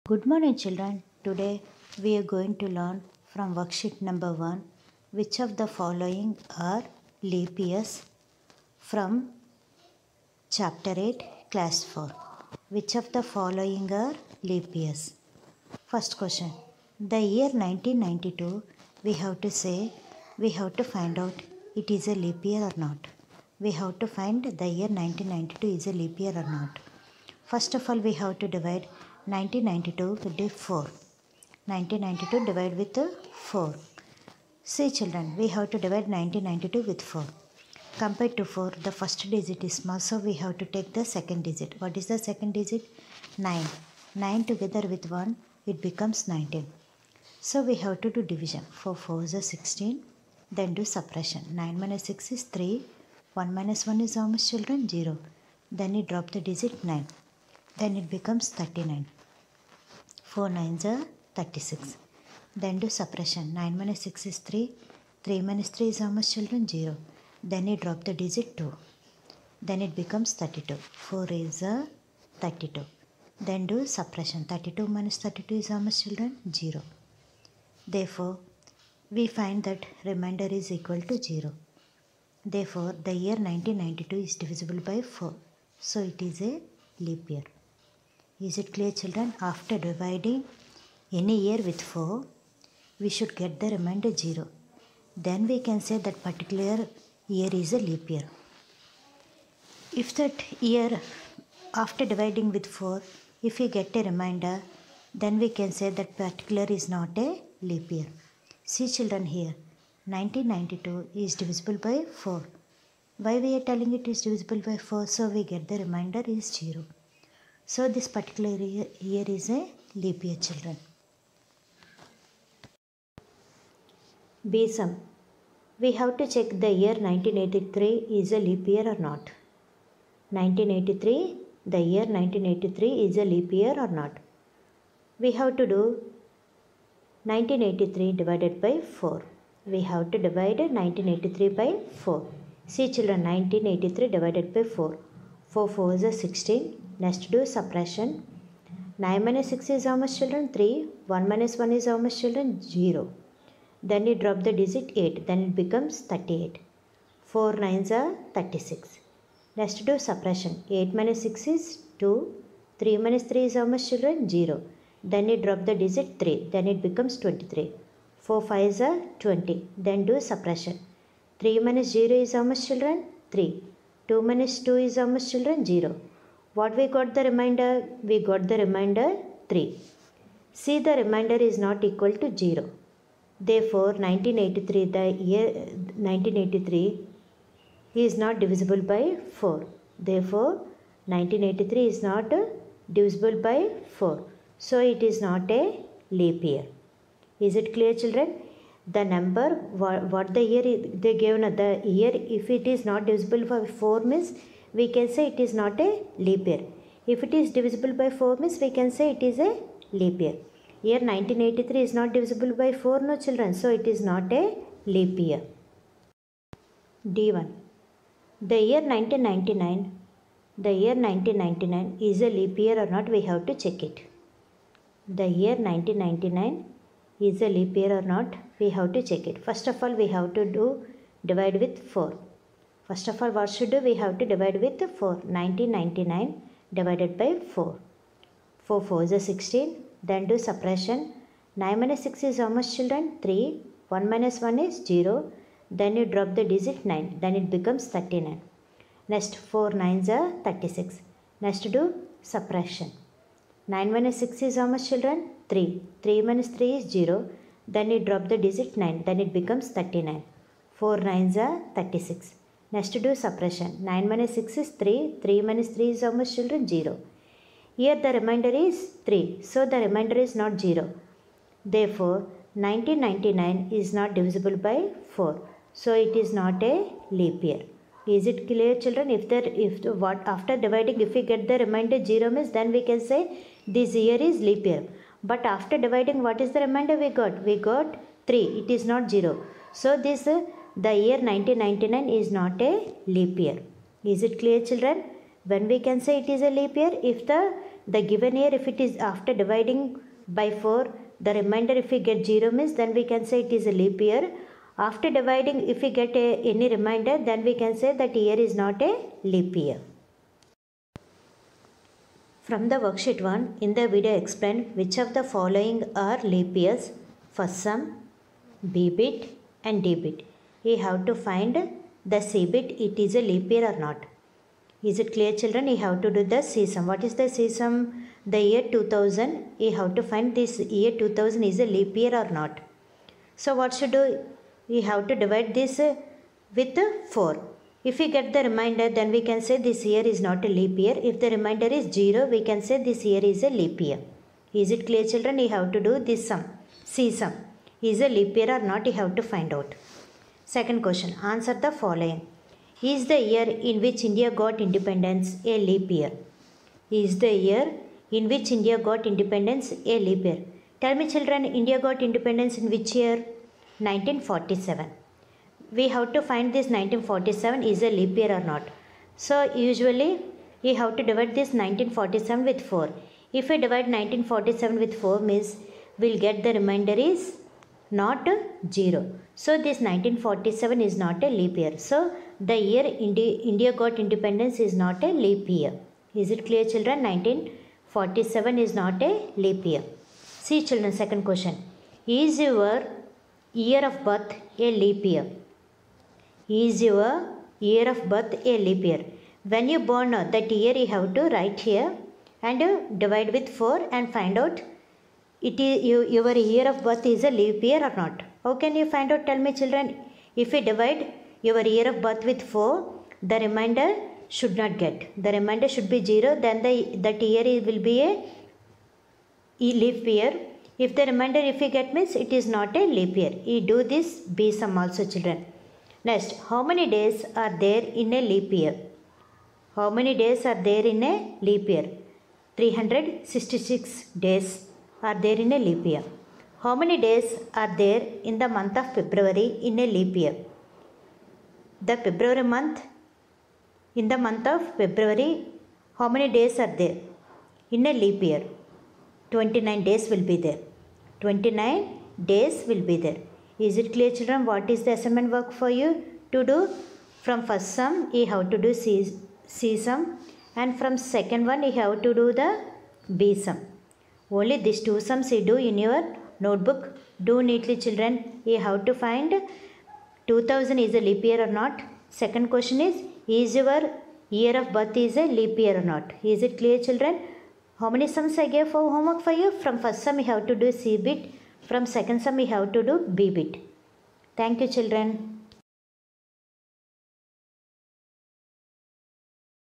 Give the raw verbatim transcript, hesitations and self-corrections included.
Good morning children. Today we are going to learn from worksheet number one which of the following are leap years from chapter eight class four. Which of the following are leap years? First question. The year nineteen ninety-two we have to say we have to find out it is a leap year or not. We have to find the year nineteen ninety-two is a leap year or not. First of all we have to divide nineteen ninety-two with four. nineteen ninety-two divide with four. See children, we have to divide nineteen ninety-two with four. Compared to four, the first digit is small, so we have to take the second digit. What is the second digit? nine. nine together with one, it becomes nineteen. So we have to do division. four fours are sixteen. Then do subtraction. nine minus six is three. one minus one is how much children? zero. Then you drop the digit nine. Then it becomes thirty-nine. four nines are thirty-six. Then do subtraction. nine minus six is three. three minus three is how much children? zero. Then you drop the digit two. Then it becomes thirty-two. four is a thirty-two. Then do subtraction. thirty-two minus thirty-two is how much children? zero. Therefore, we find that remainder is equal to zero. Therefore, the year nineteen ninety-two is divisible by four. So, it is a leap year. Is it clear children? After dividing any year with four, we should get the remainder zero. Then we can say that particular year is a leap year. If that year after dividing with four, if we get a remainder, then we can say that particular is not a leap year. See children here, nineteen ninety-two is divisible by four. Why we are telling it is divisible by four? So we get the remainder is zero. So this particular year is a leap year children. B sum. We have to check the year nineteen eighty-three is a leap year or not. nineteen eighty-three, the year nineteen eighty-three is a leap year or not. We have to do nineteen eighty-three divided by four. We have to divide nineteen eighty-three by four. See children, nineteen eighty-three divided by four. four fours are sixteen. Next do subtraction. nine minus six is how much children? three. one minus one is how much children? zero. Then you drop the digit eight. Then it becomes thirty-eight. four nines are thirty-six. Next do subtraction. eight minus six is two. three minus three is how much children? zero. Then you drop the digit three. Then it becomes twenty-three. four fives are twenty. Then do subtraction. three minus zero is how much children? three. two minus two is how much children? zero. What we got the remainder? We got the remainder three. See, the remainder is not equal to zero. Therefore, nineteen eighty-three, the year nineteen eighty-three is not divisible by four. Therefore, nineteen eighty-three is not divisible by four. So, it is not a leap year. Is it clear children? The number, what, what the year they gave, the year, if it is not divisible by four means, we can say it is not a leap year. If it is divisible by four means, we can say it is a leap year. Year nineteen eighty-three is not divisible by four, no children. So, it is not a leap year. D one. The year nineteen ninety-nine, the year nineteen ninety-nine is a leap year or not, we have to check it. The year nineteen ninety-nine is a leap year or not, we have to check it. First of all, we have to do divide with four. First of all, what should do? We have to divide with four. nineteen ninety-nine divided by four. four fours are sixteen. Then do subtraction. nine minus six is how much children? three. one minus one is zero. Then you drop the digit nine. Then it becomes thirty-nine. Next, four nines are thirty-six. Next do subtraction. nine minus six is how much children? three. three minus three is zero. Then you drop the digit nine. Then it becomes thirty-nine. four nines are thirty-six. Next do subtraction. nine minus six is three. three minus three is how much children? zero. Here the remainder is three. So the remainder is not zero. Therefore, nineteen ninety-nine is not divisible by four. So it is not a leap year. Is it clear children? If the, if the, what after dividing, if we get the remainder zero means, then we can say this year is leap year. But after dividing, what is the remainder we got? We got three. It is not zero. So this uh, the year nineteen ninety-nine is not a leap year. Is it clear children? When we can say it is a leap year? If the the given year, if it is after dividing by four, the remainder if we get zero means, then we can say it is a leap year. After dividing, if we get a, any remainder, then we can say that year is not a leap year. From the worksheet one, in the video explained which of the following are leap years. First sum, B bit and D bit. We have to find the C bit, it is a leap year or not. Is it clear, children? You have to do the C sum. What is the C sum? The year two thousand. You have to find this year two thousand is a leap year or not. So what should do? We have to divide this with four. If we get the remainder, then we can say this year is not a leap year. If the remainder is zero, we can say this year is a leap year. Is it clear, children? You have to do this sum. C sum. Is a leap year or not? You have to find out. Second question. Answer the following. Is the year in which India got independence a leap year? Is the year in which India got independence a leap year? Tell me, children, India got independence in which year? nineteen forty-seven. We have to find this nineteen forty-seven is a leap year or not. So usually we have to divide this nineteen forty-seven with four. If we divide nineteen forty-seven with four means we'll get the remainder is not zero. So this nineteen forty-seven is not a leap year. So the year India, India got independence is not a leap year. Is it clear, children? nineteen forty-seven is not a leap year. See, children, second question. Is your year of birth a leap year? Is your year of birth a leap year? When you born, that year you have to write here and divide with four and find out it is you, your year of birth is a leap year or not. How can you find out? Tell me, children. If we divide your year of birth with four, the remainder should not get. The remainder should be zero. Then the that year will be a leap year. If the remainder if we get means it is not a leap year. You do this B sum also, children. Next, how many days are there in a leap year? How many days are there in a leap year? three hundred sixty-six days are there in a leap year. How many days are there in the month of February in a leap year? The February month, in the month of February, how many days are there in a leap year? twenty-nine days will be there. twenty-nine days will be there. Is it clear, children? What is the assignment work for you to do? From first sum, you have to do C, C sum, and from second one, you have to do the B sum. Only these two sums you do in your notebook. Do neatly, children. You have to find two thousand is a leap year or not. Second question is, is your year of birth is a leap year or not? Is it clear, children? How many sums I gave for homework for you? From first sum, you have to do C bit. From second sum, you have to do B bit. Thank you, children.